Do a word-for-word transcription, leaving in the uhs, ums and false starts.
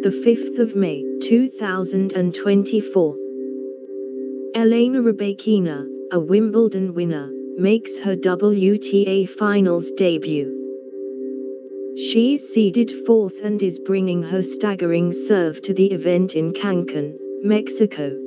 the fifth of May, two thousand twenty-four. Elena Rybakina, a Wimbledon winner, makes her W T A Finals debut. She's seeded fourth and is bringing her staggering serve to the event in Cancun, Mexico.